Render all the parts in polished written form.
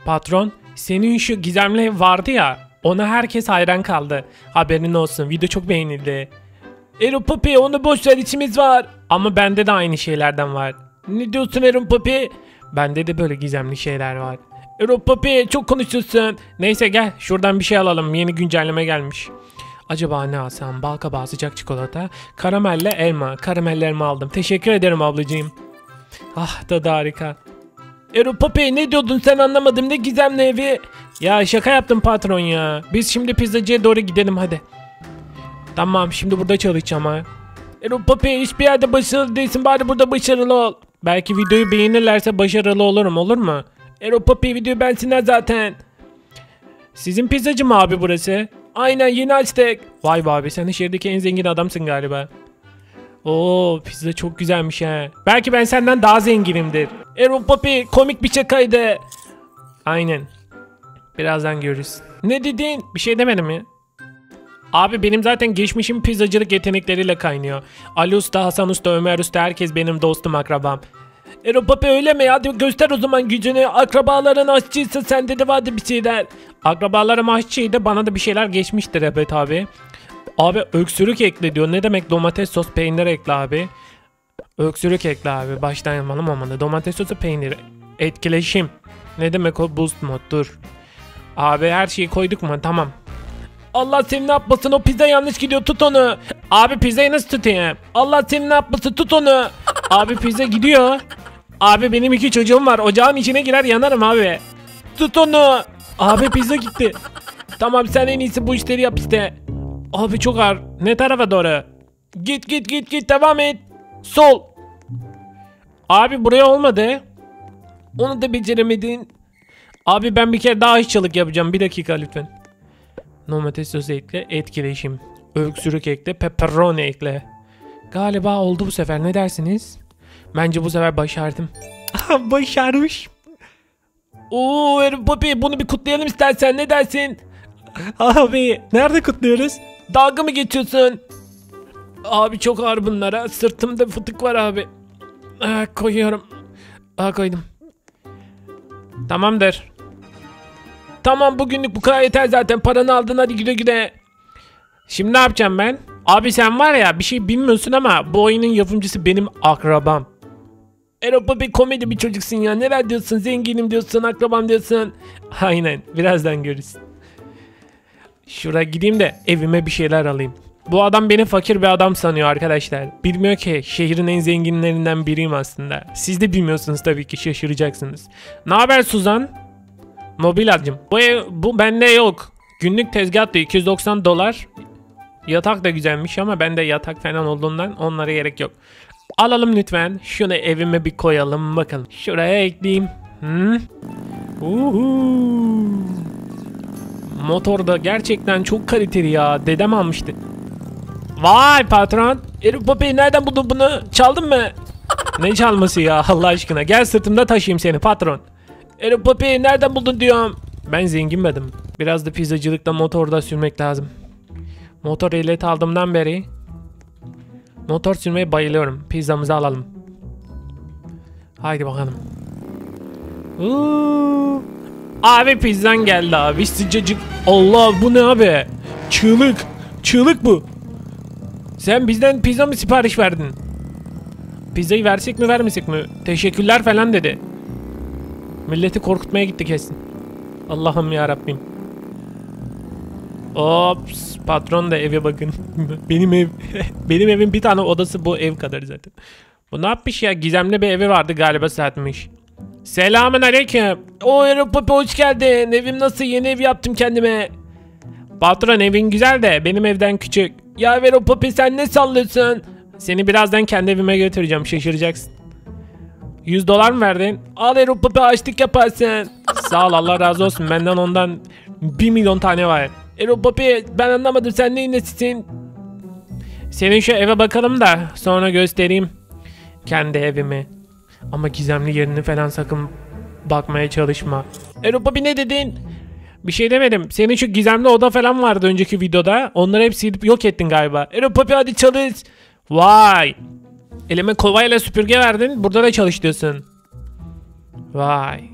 Patron, senin şu gizemli ev vardı ya, ona herkes hayran kaldı. Haberin olsun, video çok beğenildi. Aaron Papi, onu boş ver, içimiz var. Ama bende de aynı şeylerden var. Ne diyorsun Aaron Papi? Bende de böyle gizemli şeyler var. Aaron Papi, çok konuşuyorsun. Neyse gel şuradan bir şey alalım, yeni güncelleme gelmiş. Acaba ne alsam? Balkabağı, sıcak çikolata, karamelle elma. Karamelli elma aldım. Teşekkür ederim ablacığım. Ah, tadı harika. Aaron Papi, ne diyordun sen, anlamadım, ne gizemli evi? Ya şaka yaptım patron ya. Biz şimdi pizzacıya doğru gidelim hadi. Tamam, şimdi burada çalışacağım ha. Aaron Papi, hiçbir yerde başarılı değilsin, bari burada başarılı ol. Belki videoyu beğenirlerse başarılı olurum, olur mu? Aaron Papi, videoyu beğensinler zaten. Sizin pizzacı mı abi burası? Aynen, yeni açtık. Vay be abi, sen de şehirdeki en zengin adamsın galiba. Oo, pizza çok güzelmiş ha. Belki ben senden daha zenginimdir. Aaron Papi, komik bir şakaydı. Aynen. Birazdan görürüz. Ne dedin? Bir şey demedim mi? Abi benim zaten geçmişim pizzacılık yetenekleriyle kaynıyor. Ali Usta, Hasan Usta, Ömer Usta, herkes benim dostum, akrabam. Aaron Papi, öyle mi? Hadi göster o zaman gücünü. Akrabaların aşçıysa sende de vardı bir şeyler. Akrabalarım aşçıydı, bana da bir şeyler geçmiştir evet abi. Abi öksürük ekle diyor. Ne demek domates sos peynir ekle abi? Öksürük ekle abi. Baştan yapalım ama domates sosu peynir. Etkileşim. Ne demek o? Boost mod, dur. Abi her şeyi koyduk mu? Tamam. Allah seni ne yapmasın, o pizza yanlış gidiyor, tut onu. Abi pizzayı nasıl tutayım? Allah seni ne yapmasın, tut onu. Abi pizza gidiyor. Abi benim 2 çocuğum var, ocağın içine girer yanarım abi. Tut onu. Abi pizza gitti. Tamam, sen en iyisi bu işleri yap işte. Abi çok ağır. Ne tarafa doğru? Git devam et. Sol. Abi buraya olmadı. Onu da beceremedin. Abi ben bir kere daha aşçılık yapacağım, bir dakika lütfen. Domates sosu ekle, etkileşim. Öksürük ekle, pepperoni ekle. Galiba oldu bu sefer, ne dersiniz? Bence bu sefer başardım. Başarmış. Oo Aaron Papi, bunu bir kutlayalım istersen, ne dersin? Abi nerede kutluyoruz? Dalga mı geçiyorsun? Abi çok ağır bunlara. Sırtımda fıtık var abi. Koyuyorum. Koydum. Tamamdır. Tamam, bugünlük bu kadar yeter zaten. Paranı aldın, hadi güle güle. Şimdi ne yapacağım ben? Abi sen var ya, bir şey bilmiyorsun ama bu oyunun yapımcısı benim akrabam. Aaron Papi, komedi bir çocuksun ya. Neler diyorsun? Zenginim diyorsun, akrabam diyorsun. Aynen, birazdan görürüz. Şuraya gideyim de evime bir şeyler alayım. Bu adam beni fakir bir adam sanıyor arkadaşlar. Bilmiyor ki şehrin en zenginlerinden biriyim aslında. Siz de bilmiyorsunuz tabii ki, şaşıracaksınız. Ne haber Suzan? Mobilyacım. Bu bende yok. Günlük tezgah da $290. Yatak da güzelmiş ama bende yatak falan olduğundan onlara gerek yok. Alalım lütfen. Şunu evime bir koyalım bakalım. Şuraya ekleyeyim. Motor da gerçekten çok kaliteli ya. Dedem almıştı. Vay patron. Aaron Papi, nereden buldun bunu? Çaldın mı? Ne çalması ya Allah aşkına. Gel sırtımda taşıyayım seni patron. Aaron Papi, nereden buldun diyorum. Ben zenginmedim. Biraz da pizzacılıkta motorda sürmek lazım. Motor ehliyeti aldığımdan beri motor sürmeye bayılıyorum. Pizzamızı alalım. Haydi bakalım. Abi pizzan geldi abi, sıcacık. Allah, bu ne abi? Çığlık bu. Sen bizden pizza mı sipariş verdin? Pizzayı versek mi vermesek mi? Teşekkürler falan dedi. Milleti korkutmaya gitti kesin. Allah'ım ya Rabbim. Ops, patron da eve bakın. Benim evim bir tane odası bu ev kadar zaten. Bu ne yapmış ya? Gizemli bir evi vardı galiba, satmış. Selamun aleyküm. Aaron Papi, hoş geldin. Evim nasıl? Yeni ev yaptım kendime. Patron, evin güzel de benim evden küçük. Ya Aaron Papi, sen ne sallıyorsun? Seni birazdan kendi evime götüreceğim, şaşıracaksın. $100 mı verdin? Al Aaron Papi, açlık yaparsın. Sağ ol, Allah razı olsun, benden ondan 1 milyon tane var. Aaron Papi, ben anlamadım, sen neyin nesisin? Senin şu eve bakalım da sonra göstereyim kendi evimi. Ama gizemli yerini falan sakın bakmaya çalışma. Aaron Papi, ne dedin? Bir şey demedim. Senin şu gizemli oda falan vardı önceki videoda. Onları hep silip yok ettin galiba. Aaron Papi, hadi çalış. Vay. Elime kovayla süpürge verdin. Burada da çalış diyorsun. Vay.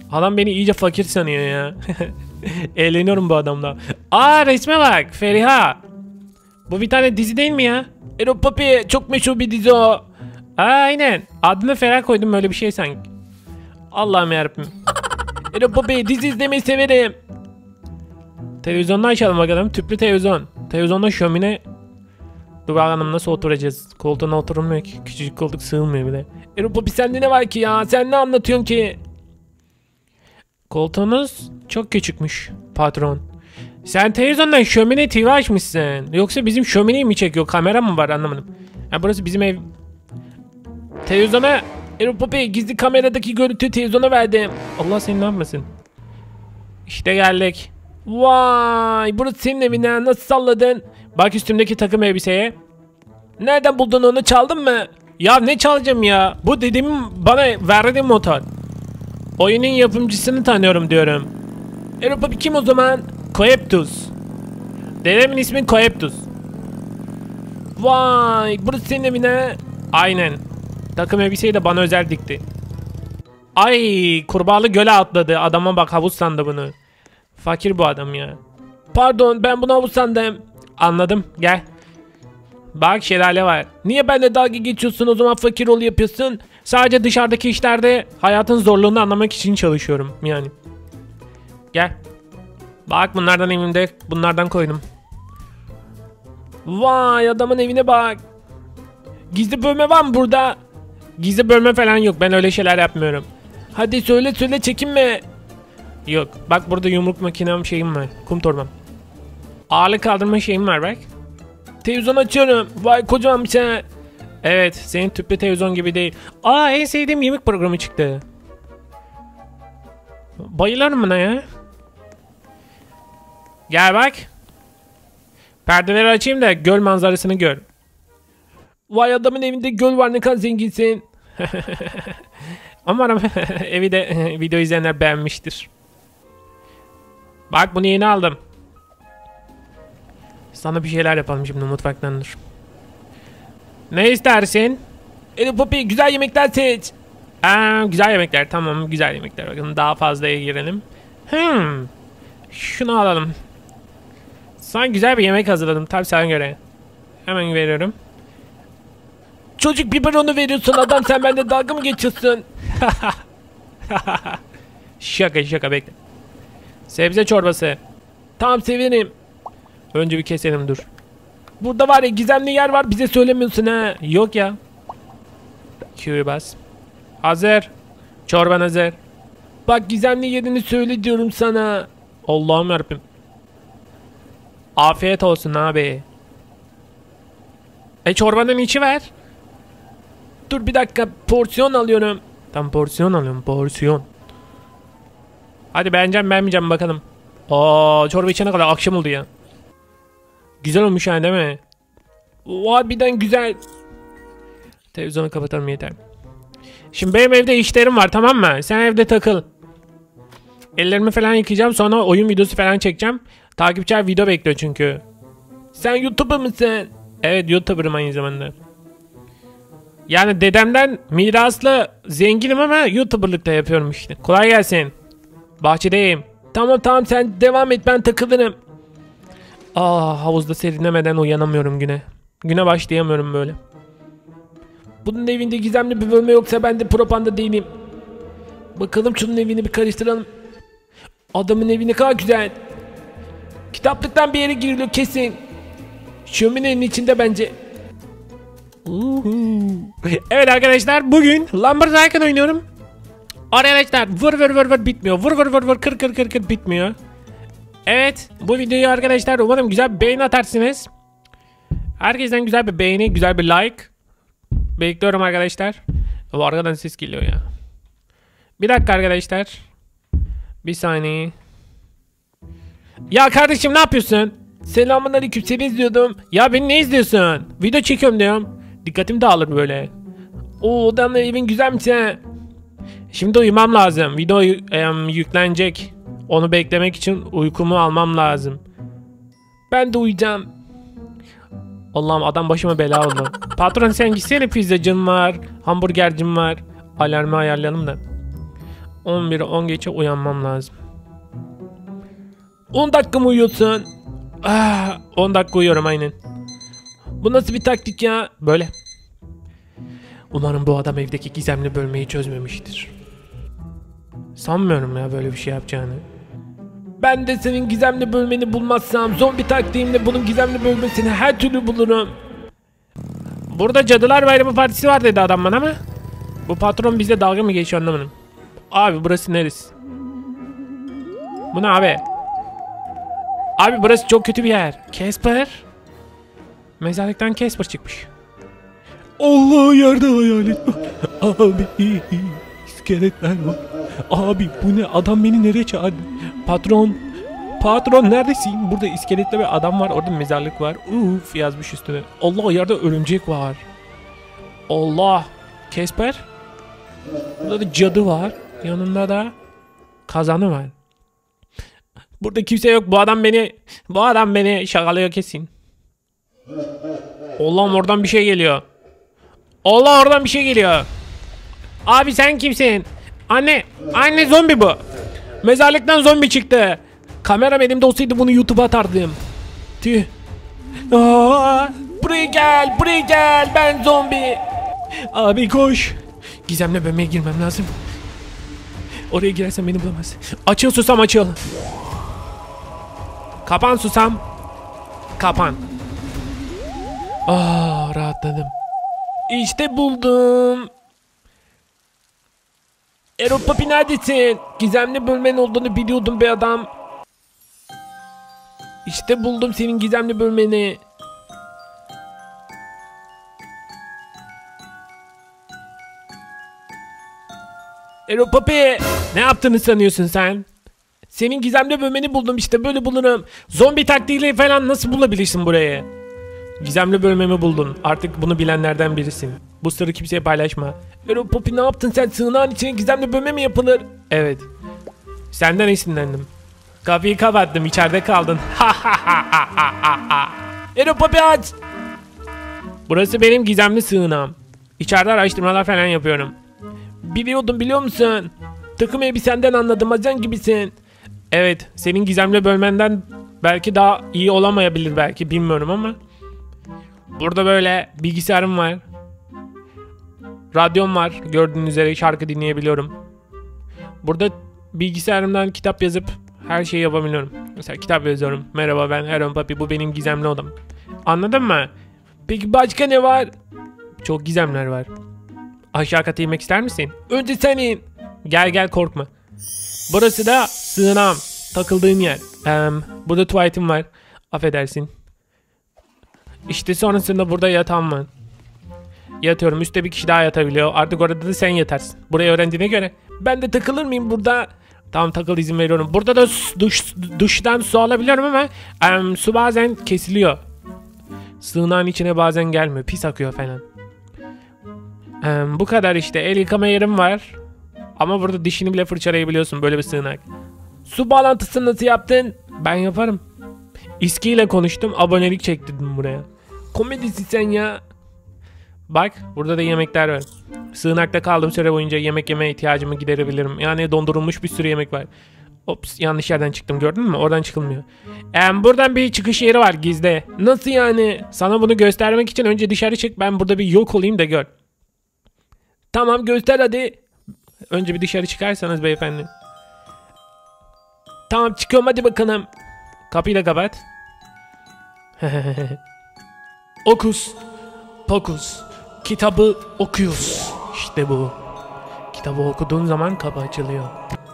Adam beni iyice fakir sanıyor ya. Eğleniyorum bu adamla. Aa, resme bak Feriha. Bu bir tane dizi değil mi ya? Ero Papi, çok meşhur bir dizi o. Aynen. Adını Ferah koydum, böyle bir şey sanki. Allah'ım yarabbim. Ero Papi, dizi izlemeyi severim. Televizyonda açalım bakalım. Tüplü televizyon. Televizyonda şömine. Dur bakalım nasıl oturacağız. Koltuğuna oturulmuyor ki. Küçücük koltuk sığılmıyor bile. Ero Papi, sende ne var ki ya? Sen ne anlatıyorsun ki? Koltuğunuz çok küçükmüş patron. Sen televizyondan şömine TV açmışsın. Yoksa bizim şömineyi mi çekiyor? Kamera mı var, anlamadım. Ya burası bizim ev. Televizyona Ero Papi, gizli kameradaki görüntüyü televizyona verdim. Allah seni ne yapmasın. İşte geldik. Vay, burası senin evin ha. Nasıl salladın? Bak üstümdeki takım elbiseye. Nereden buldun onu, çaldın mı? Ya ne çalacağım ya? Bu dedemin bana verdiği motor. Oyunun yapımcısını tanıyorum diyorum. Ero Papi kim o zaman? Coeptus. Dedemin ismi Coeptus. Vay, burası senin evin ha. Aynen. Takım elbiseyi de bana özel dikti. Ay, kurbağalı göle atladı. Adama bak, havuz sandı bunu. Fakir bu adam ya. Pardon, ben bunu havuz sandım. Anladım, gel. Bak şelale var. Niye benimle dalga geçiyorsun o zaman, fakir ol yapıyorsun? Sadece dışarıdaki işlerde hayatın zorluğunu anlamak için çalışıyorum yani. Gel. Bak bunlardan evimde, bunlardan koydum. Vay, adamın evine bak. Gizli bölme var mı burada? Gizli bölme falan yok, ben öyle şeyler yapmıyorum. Hadi söyle çekinme. Yok bak, burada yumruk makinem şeyim var, kum torbam. Ağırlık kaldırma şeyim var bak. Televizyon açıyorum. Vay, kocaman bir şey. Evet, senin tüplü televizyon gibi değil. Aa, en sevdiğim yemek programı çıktı. Bayılırım buna ya. Gel bak. Perdeleri açayım da göl manzarasını gör. Vay, adamın evinde göl var, ne kadar zenginsin. Umarım evi de video izleyenler beğenmiştir. Bak bunu yeni aldım. Sana bir şeyler yapalım şimdi mutfaktan, dur. Ne istersin? Ero Papi, güzel yemekler seç. Güzel yemekler, tamam, güzel yemekler. Bakın daha fazlaya girelim. Şunu alalım. Sana güzel bir yemek hazırladım tabi, sana göre. Hemen veriyorum. Çocuk biberonu veriyorsun adam, sen bende dalga mı geçiyorsun? Şaka bekle. Sebze çorbası. Tamam, severim. Önce bir keselim, dur. Burada var ya, gizemli yer var, bize söylemiyorsun ha. Yok ya. Q'yu bas. Hazır. Çorban hazır. Bak, gizemli yerini söyle diyorum sana. Allah'ım yarabbim. Afiyet olsun abi. Çorbanın içi ver. Dur bir dakika, porsiyon alıyorum. Tam porsiyon alıyorum, porsiyon. Hadi beğenmeyeceğim bakalım. Çorba içene kadar akşam oldu ya. Güzel olmuş yani, değil mi? Harbiden güzel. Televizyonu kapatalım yeter. Şimdi benim evde işlerim var, tamam mı? Sen evde takıl. Ellerimi falan yıkayacağım, sonra oyun videosu falan çekeceğim. Takipçiler video bekliyor çünkü. Sen YouTuber mısın? Evet, YouTuber'ım aynı zamanda. Yani dedemden miraslı zenginim ama YouTuber'lık da yapıyorum işte. Kolay gelsin. Bahçedeyim. Tamam sen devam et, ben takılırım. Havuzda serinlemeden uyanamıyorum güne. Güne başlayamıyorum böyle. Bunun evinde gizemli bir bölme yoksa ben de propanda değilim. Bakalım şunun evini bir karıştıralım. Adamın evi ne kadar güzel. Kitaplıktan bir yere giriliyor kesin. Şöminenin içinde bence. Evet arkadaşlar, bugün Lumber Tycoon oynuyorum. Arkadaşlar vur bitmiyor. Vur kır bitmiyor. Evet, bu videoyu arkadaşlar umarım güzel bir beğeni atarsınız. Herkesten güzel bir beğeni, güzel bir like bekliyorum arkadaşlar. Bu arkadan ses geliyor ya. Bir dakika arkadaşlar. Bir saniye. Ya kardeşim, ne yapıyorsun? Selamünaleyküm, seni izliyordum. Ya beni ne izliyorsun? Video çekiyorum diyorum. Dikkatim dağılır böyle. Adamın evin güzelmiş ha. Şimdi uyumam lazım. Video yüklenecek. Onu beklemek için uykumu almam lazım. Ben de uyuyacağım. Allah'ım, adam başıma bela oldu. Patron sen gitsene, pizzacım var, hamburgercim var. Alarmı ayarlayalım da. 11'e 10 geçe uyanmam lazım. 10 dakika mı uyuyorsun? 10 dakika uyuyorum aynen. Bu nasıl bir taktik ya? Böyle. Umarım bu adam evdeki gizemli bölmeyi çözmemiştir. Sanmıyorum ya böyle bir şey yapacağını. Ben de senin gizemli bölmeni bulmazsam zombi taktiğimle bunun gizemli bölmesini her türlü bulurum. Burada Cadılar Bayramı partisi var dedi adam bana ama bu patron bizle dalga mı geçiyor anlamadım. Abi burası neresi? Bu ne abi? Abi burası çok kötü bir yer. Casper. Mezarlıktan Casper çıkmış. Allah yerde hayalet var. Abi iskeletler var. Abi bu ne? Adam beni nereye çağırdı? Patron. Patron neredesin? Burada iskeletli bir adam var. Orada mezarlık var. Uf yazmış üstüne. Allah yerde örümcek var. Allah. Casper. Burada da cadı var. Yanında da kazanı var. Burada kimse yok. Bu adam beni şakalıyor kesin. Allah'ım oradan bir şey geliyor. Allah oradan bir şey geliyor. Abi sen kimsin? Anne zombi bu. Mezarlıktan zombi çıktı. Kameram elimde olsaydı bunu YouTube'a atardım. Tüh. Buraya gel ben zombi. Abi koş. Gizemli bölmeye girmem lazım. Oraya girersem beni bulamaz. Açıl susam açıl. Kapan susam. Kapan. Rahatladım. İşte buldum. Erol Papi neredesin? Gizemli bölmenin olduğunu biliyordum be adam. İşte buldum senin gizemli bölmeni. Erol Papi, ne yaptığını sanıyorsun sen? Senin gizemli bölmeni buldum işte böyle bulurum. Zombi taktiğiyle falan nasıl bulabilirsin burayı? Gizemli bölmemi buldun. Artık bunu bilenlerden birisin. Bu sırrı kimseye paylaşma. Erol Papi ne yaptın sen? Sığınağın içine gizemli bölme mi yapılır? Evet. Senden esinlendim. Kapıyı kapattım, içeride kaldın. Erol Papi aç. Burası benim gizemli sığınağım. İçeride araştırmalar falan yapıyorum. Biliyordum biliyor musun? Takım elbisenden anladım, ajan gibisin. Evet, senin gizemli bölmenden belki daha iyi olamayabilir belki, bilmiyorum ama. Burada böyle bilgisayarım var. Radyom var, gördüğünüz üzere şarkı dinleyebiliyorum. Burada bilgisayarımdan kitap yazıp her şeyi yapabiliyorum. Mesela kitap yazıyorum. Merhaba ben Erol Papi, bu benim gizemli odam. Anladın mı? Peki başka ne var? Çok gizemler var. Aşağı kata inmek ister misin? Önce sen in. Gel korkma. Burası da sığınağım. Takıldığım yer. Burada tuvaletim var. Affedersin. İşte sonrasında burada yatağım var. Yatıyorum. Üstte bir kişi daha yatabiliyor. Artık orada da sen yatarsın. Burayı öğrendiğine göre. Ben de takılır mıyım burada? Tamam takıl, izin veriyorum. Burada da duştan su alabiliyorum ama su bazen kesiliyor. Sığınağın içine bazen gelmiyor. Pis akıyor falan. Bu kadar işte. El yıkama yerim var. Ama burada dişini bile fırçalayabiliyorsun. Böyle bir sığınak. Su bağlantısını nasıl yaptın? Ben yaparım. İSKİ ile konuştum. Abonelik çektirdim buraya. Komedisi sen ya. Bak burada da yemekler var. Sığınakta kaldığım süre boyunca yemek yemeye ihtiyacımı giderebilirim. Yani dondurulmuş bir sürü yemek var. Ops, yanlış yerden çıktım, gördün mü? Oradan çıkılmıyor. Buradan bir çıkış yeri var gizli. Nasıl yani? Sana bunu göstermek için önce dışarı çık. Ben burada bir yok olayım da gör. Tamam göster hadi. Önce bir dışarı çıkarsanız beyefendi. Tamam çıkıyorum hadi bakalım. Kapıyı da kapat. Okus pokus. Kitabı okuyoruz. İşte bu. Kitabı okuduğun zaman kapı açılıyor.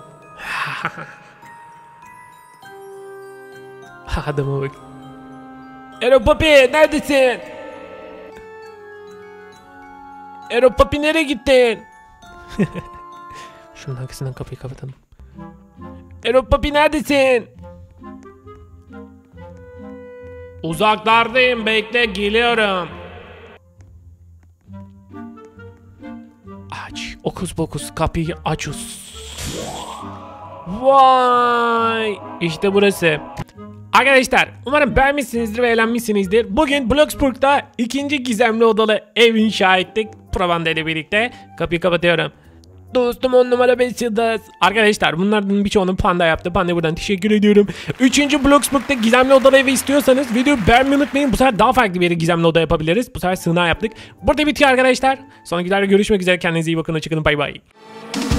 Adama bak. Erol Papi neredesin? Erol Papi nereye gittin? Şunun arkasından kapıyı kapatalım. Erol Papi neredesin? Uzaklardayım, bekle geliyorum. Aç. Okus pokus kapıyı açus. Vay. İşte burası. Arkadaşlar umarım beğenmişsinizdir ve eğlenmişsinizdir. Bugün Bloxburg'da ikinci gizemli odalı ev inşa ettik. Provanda ile birlikte. Kapıyı kapatıyorum. Dostum 10 numara 5 yıldız. Arkadaşlar bunlardan birçoğunu Panda yaptı. Panda buradan teşekkür ediyorum. 3. Bloxburg'da gizemli odalı evi istiyorsanız videoyu beğenmeyi unutmayın. Bu sefer daha farklı bir yere gizemli oda yapabiliriz. Bu sefer sığınağı yaptık. Burada bitiyor arkadaşlar. Sonraki videoda görüşmek üzere. Kendinize iyi bakın. Hoşçakalın. Bay bay.